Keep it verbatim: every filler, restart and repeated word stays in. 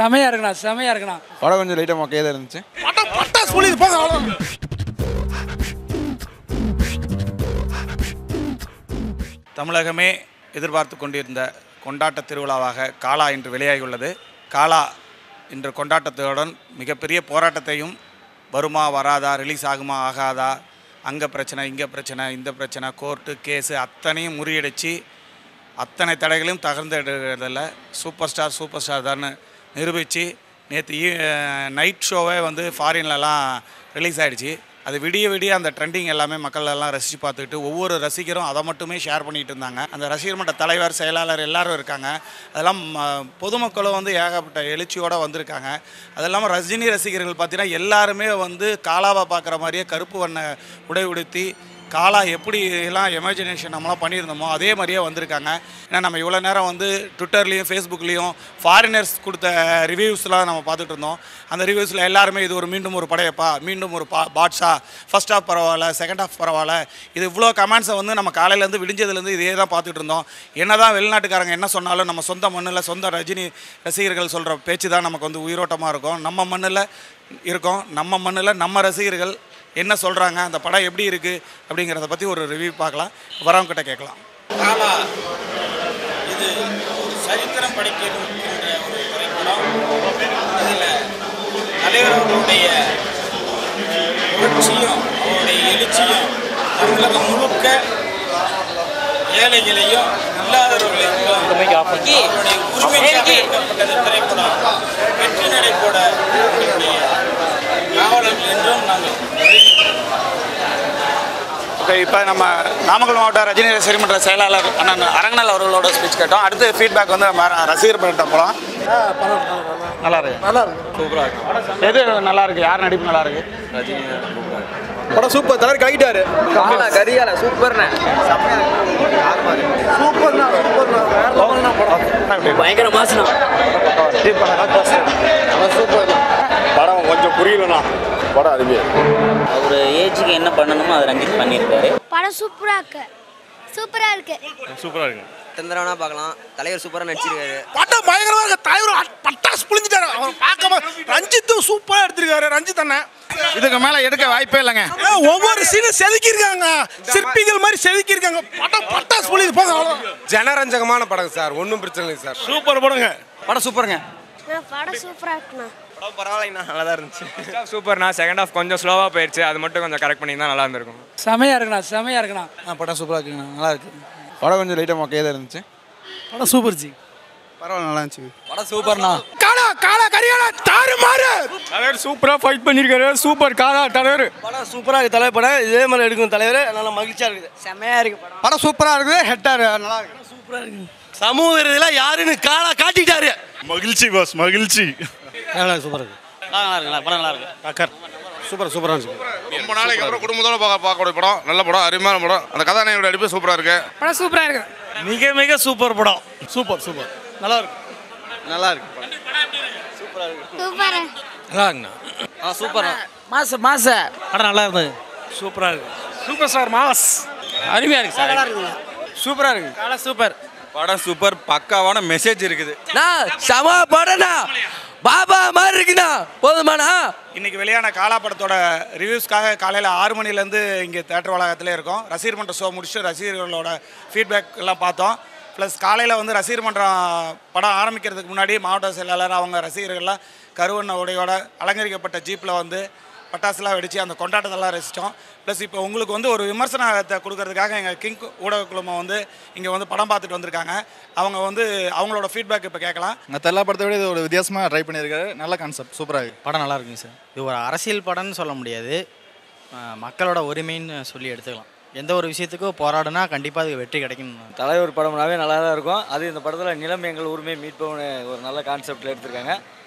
செமையா இருக்குண்ணா, செமையா இருக்குண்ணா. படம் கொஞ்சம் லைட்டாக மொக்கையாக தான் இருந்துச்சு. தமிழகமே எதிர்பார்த்து கொண்டிருந்த கொண்டாட்ட திருவிழாவாக காலா இன்று வெளியாகியுள்ளது. காலா இன்று கொண்டாட்டத்துடன் மிகப்பெரிய போராட்டத்தையும் வருமா வராதா, ரிலீஸ் ஆகுமா ஆகாதா, அங்கே பிரச்சனை இங்கே பிரச்சனை இந்த பிரச்சனை கோர்ட்டு கேஸு அத்தனையும் முறியடித்து அத்தனை தடைகளையும் தகர்ந்தெடுக்கிறதில் சூப்பர் ஸ்டார் சூப்பர் ஸ்டார் தான் நிரூபித்து நேற்று நைட் ஷோவே வந்து ஃபாரின்லலாம் ரிலீஸ் ஆகிடுச்சு. அது விடிய விடிய அந்த ட்ரெண்டிங் எல்லாமே மக்கள் எல்லாம் ரசித்து பார்த்துக்கிட்டு ஒவ்வொரு ரசிகரும் அதை மட்டுமே ஷேர் பண்ணிகிட்டு இருந்தாங்க. அந்த ரசிகர் மன்ற தலைவர் செயலாளர் எல்லோரும் இருக்காங்க. அதெல்லாம் பொதுமக்களும் வந்து ஏகப்பட்ட எழுச்சியோடு வந்திருக்காங்க. அது இல்லாமல் ரஜினி ரசிகர்கள் பார்த்தீங்கன்னா எல்லாருமே வந்து காலாவை பார்க்குற மாதிரியே கருப்பு வண்ண உடை உடுத்தி காலா எப்படி எல்லாம் இமேஜினேஷன் நம்மளாம் பண்ணியிருந்தோமோ அதே மாதிரியே வந்திருக்காங்க. ஏன்னா நம்ம இவ்வளோ நேரம் வந்து ட்விட்டர்லேயும் ஃபேஸ்புக்லேயும் ஃபாரினர்ஸ் கொடுத்த ரிவ்யூஸ்லாம் நம்ம பார்த்துட்டு இருந்தோம். அந்த ரிவ்யூஸில் எல்லாருமே இது ஒரு மீண்டும் ஒரு படையப்பா, மீண்டும் ஒரு பா பாட்ஷா, ஃபஸ்ட் ஹாஃப் பரவாயில்ல, செகண்ட் ஹாஃப் பரவாயில்ல, இது இவ்வளோ கமெண்ட்ஸை வந்து நம்ம காலையிலேருந்து விடிஞ்சதுலேருந்து இதே தான் பார்த்துட்டு இருந்தோம். என்ன தான் வெளிநாட்டுக்காரங்க என்ன சொன்னாலும் நம்ம சொந்த மண்ணில் சொந்த ரஜினி ரசிகர்கள் சொல்கிற பேச்சு தான் நமக்கு வந்து உயிரோட்டமாக இருக்கும். நம்ம மண்ணில் இருக்கோம், நம்ம மண்ணில் நம்ம ரசிகர்கள் என்ன சொல்கிறாங்க, அந்த படம் எப்படி இருக்குது அப்படிங்கிறத பற்றி ஒரு ரிவ்யூ பார்க்கலாம். வரவங்கிட்ட கேட்கலாம். காலா இது ஒரு சரித்திரம் படிக்கின்ற ஒரு திரைப்படம். இதில் தலைவர்களுடைய புரட்சியும் அவருடைய எழுச்சியும் தமிழகம் முழுக்க ஏழைகளையும் இல்லாதவர்களையும் அவருடைய உரிமைக்காக எடுக்கப்பட்டது திரைப்படம். வெற்றி நடைபோட காவலர்கள் என்றும் நாங்கள். ஓகே, இப்போ நம்ம நாமக்கல் மாவட்ட ரஜினி ரசிகர் மன்ற செயலாளர் அண்ணன் அரங்கநாள் அவர்களோட ஸ்பீச் கேட்டோம். அடுத்து ஃபீட்பேக் வந்து நம்ம ரசிகர் பண்ணிட்ட போகலாம். நல்லா இருக்கு, நல்லா இருக்கு, சூப்பராக இருக்கு. எது நல்லா இருக்கு, யார் நடிப்பு நல்லா இருக்கு? ரஜினி படம் சூப்பர், தலைவர் கைட்டாரு. காலா கரியால சூப்பர்ண்ணே, சூப்பர்ண்ணா, சூப்பர்ண்ணா, படம் பயங்கர மாசனா, சூப்பர். படம் கொஞ்சம் புரியலண்ணா, படம் அருமையாக அவர் ஏஜுக்கு என்ன பண்ணணுமோ அதை ரஞ்சித் பண்ணியிருக்காரு. படம் சூப்பராக இருக்கு, சூப்பராக இருக்கு, சூப்பராக இருக்கு. தந்திரவனா பார்க்கலாம், தலைவர் சூப்பராக நடிச்சிருக்காரு. படம் பயங்கரமாக இருக்கு. தலைவர் பட்டாசு புளிஞ்சிட்டாரு. அவர் பார்க்க ரஞ்சித்தும் சூப்பராக எடுத்திருக்காரு. ரஞ்சித் அண்ணன் இதுக்கு மேலே எடுக்க வாய்ப்பே இல்லைங்க. ஒவ்வொரு சீனும் செதுக்கியிருக்காங்க, சிற்பிகள் மாதிரி செதுக்கியிருக்காங்க. படம் பட்டாசு புளிது போங்க. ஜனரஞ்சகமான படம் சார், ஒன்றும் பிரச்சனை இல்லை சார். சூப்பர் படங்க, படம் சூப்பருங்க. படம் சூப்பராக இருக்குண்ணா. படம் பரவாயில்லைண்ணா, நல்லா தான் இருந்துச்சு. சூப்பர்ண்ணா, செகண்ட் ஹாஃப் கொஞ்சம் ஸ்லோவாக போயிடுச்சு, அது மட்டும் கொஞ்சம் கரெக்ட் பண்ணி தான் நல்லா இருந்திருக்கும். செமையா இருக்குண்ணா, செமையா இருக்குண்ணா. படம் சூப்பராக இருக்குங்கண்ணா, நல்லா இருக்கு. படம் கொஞ்சம் லைட்டாக மொக்கையாக தான் இருந்துச்சு. படம் சூப்பர் ஜி, பரவாயில்ல, நல்லா இருந்துச்சு. படம் சூப்பர்ண்ணா. காலா காலா கரியாலா தாறு மாறு. தலைவர் சூப்பராக ஃபைட் பண்ணியிருக்காரு. சூப்பர் காலா தலைவர். படம் சூப்பராக இருக்கு. தலைவர் படம் இதே மாதிரி எடுக்கும் தலைவர். நல்லா மகிழ்ச்சியாக இருக்குது, செமையா இருக்கு. படம் படம் சூப்பராக இருக்குது. ஹெட்டார் நல்லா இருக்கு, சூப்பராக இருக்கு. சமூக விருதுலாம் யாருன்னு காலா காட்டிட்டாரு. மகிழ்ச்சி பாஸ், மகிழ்ச்சி. நல்லா சூப்பராக இருக்கு, நல்லா இருக்கு, படம் நல்லா இருக்கு. கக்கர் சூப்பர், சூப்பராக இருந்துச்சு. ரொம்ப நாளைக்கு அப்புறம் குடும்பத்தோட பார்க்க பார்க்கக்கூடிய படம், நல்ல படம், அருமையான படம். அந்த கதாநாயகனோட நடிப்பு சூப்பராக இருக்கு. படம் சூப்பராக இருக்கு, மிக மிக சூப்பர் படம். சூப்பர் சூப்பர், நல்லா இருக்கு, நல்லா இருக்கு. சூப்பராக நல்லா இருக்குண்ணா. ஆ சூப்பர் மாச மாச படம் நல்லா இருந்தது, சூப்பராக இருக்கு. சூப்பர் ஸ்டார் மாஸ் அருமையாக இருக்கு சார், நல்லா இருக்குங்க, சூப்பராக இருக்கு. காலா சூப்பர், படம் சூப்பர், பக்காவான மெசேஜ் இருக்குது. நான் சமா படம்ண்ணா, பாபா மாதிரி இருக்குண்ணா, போதுமாண்ணா. இன்றைக்கி வெளியான காலா படத்தோட ரிவ்யூஸ்க்காக காலையில் ஆறு மணிலேருந்து இங்கே தேட்டர் வளாகத்திலே இருக்கோம். ரசிகர் மன்ற ஷோ முடிச்சுட்டு ரசிகர்களோட ஃபீட்பேக் எல்லாம் பார்த்தோம். ப்ளஸ் காலையில் வந்து ரசிகர் மன்றம் படம் ஆரம்பிக்கிறதுக்கு முன்னாடி மாவட்ட செயலாளர் அவங்க ரசிகர்கள்லாம் கருவண்ண உடையோட அலங்கரிக்கப்பட்ட ஜீப்பில் வந்து பட்டாசுலாம் வெடித்து அந்த கொண்டாட்டத்தெல்லாம் ரசித்தோம். ப்ளஸ் இப்போ உங்களுக்கு வந்து ஒரு விமர்சனத்தை கொடுக்கறதுக்காக எங்கள் கிங் ஊடக குழுமம் வந்து இங்கே வந்து படம் பார்த்துட்டு வந்திருக்காங்க. அவங்க வந்து அவங்களோட ஃபீட்பேக் இப்போ கேட்கலாம். மற்ற எல்லா படத்தை விட இது ஒரு வித்தியாசமாக ட்ரை பண்ணியிருக்காரு. நல்ல கான்செப்ட், சூப்பராக இருக்குது. படம் நல்லா இருக்குங்க சார். இது ஒரு அரசியல் படம்னு சொல்ல முடியாது, மக்களோட உரிமைன்னு சொல்லி எடுத்துக்கலாம். எந்த ஒரு விஷயத்துக்கும் போராடினா கண்டிப்பாக அது வெற்றி கிடைக்கும். தலைவர் படம்னாவே நல்லா தான் இருக்கும். அது இந்த படத்தில் நிலம் எங்கள் உரிமை மீட்பவனு ஒரு நல்ல கான்செப்டில் எடுத்திருக்காங்க.